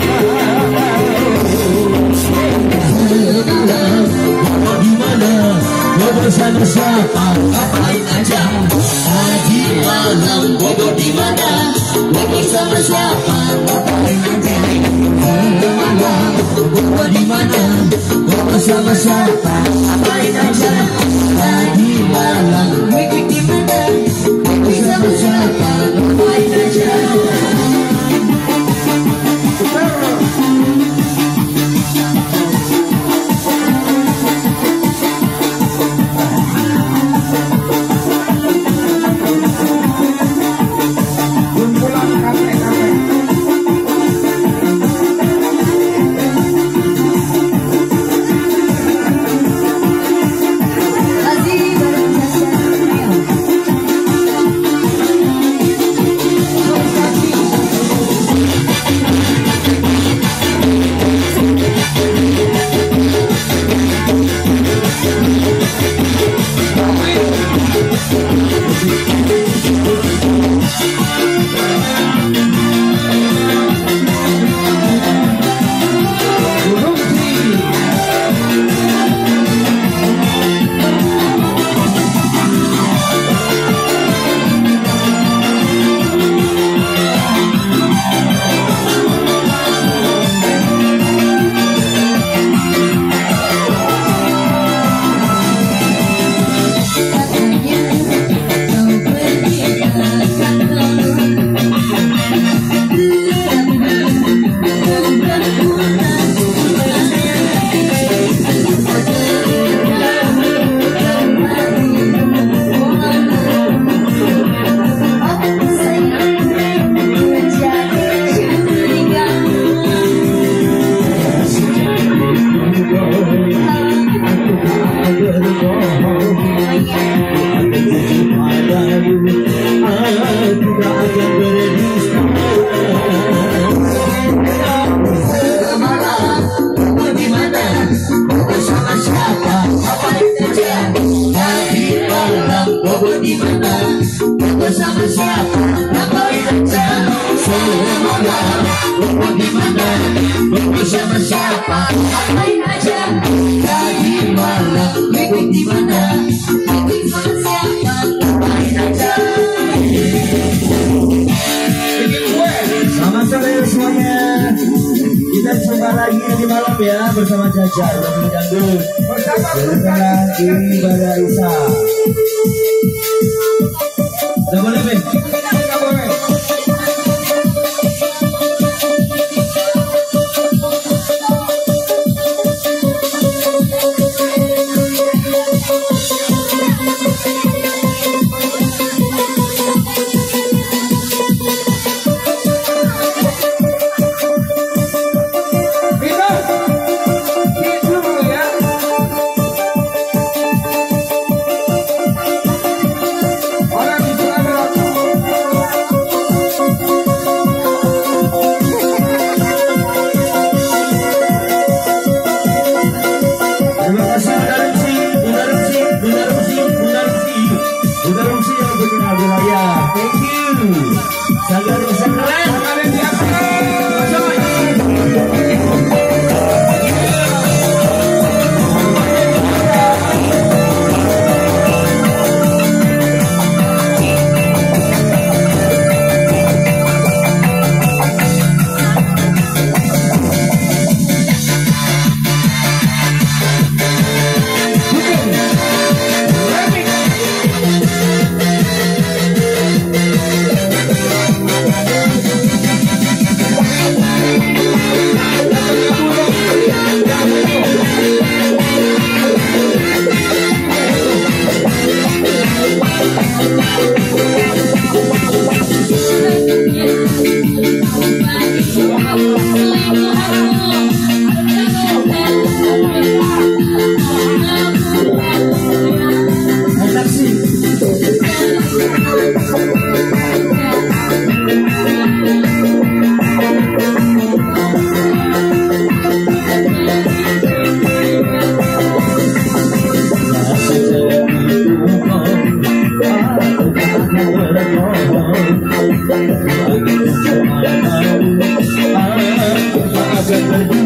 Bersama siapa, ngapain aja. Tadi malam bobo di mana? Bobo sama siapa, ngapain aja. Malam bobo di mana? Bobo sama siapa, ngapain aja. Tadi malam bobo di mana? Bobo sama siapa, ngapain aja. Bersama siapa, ngapain aja. Semalam bobo di mana? Bobo sama siapa, ngapain aja. Tadi malam bobo di mana? Bobo sama siapa, ngapain aja. Selamat sore semuanya. Kita jumpa lagi di malam ya bersama Jaja dan Dangdut bersama di Ibadah Isa. Udah boleh, Ben? Udah boleh. berdua